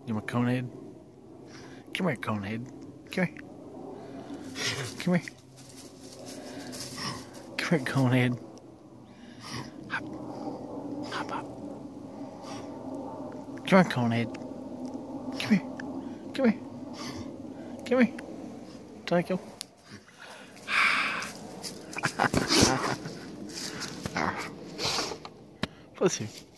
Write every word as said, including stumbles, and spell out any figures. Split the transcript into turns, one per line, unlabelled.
You want conehead? Come here, conehead. Come here. Come here. Come here, conehead. Hop. Hop, hop. Come on, conehead. Come here. Come here. Come here. Take him. Bless you.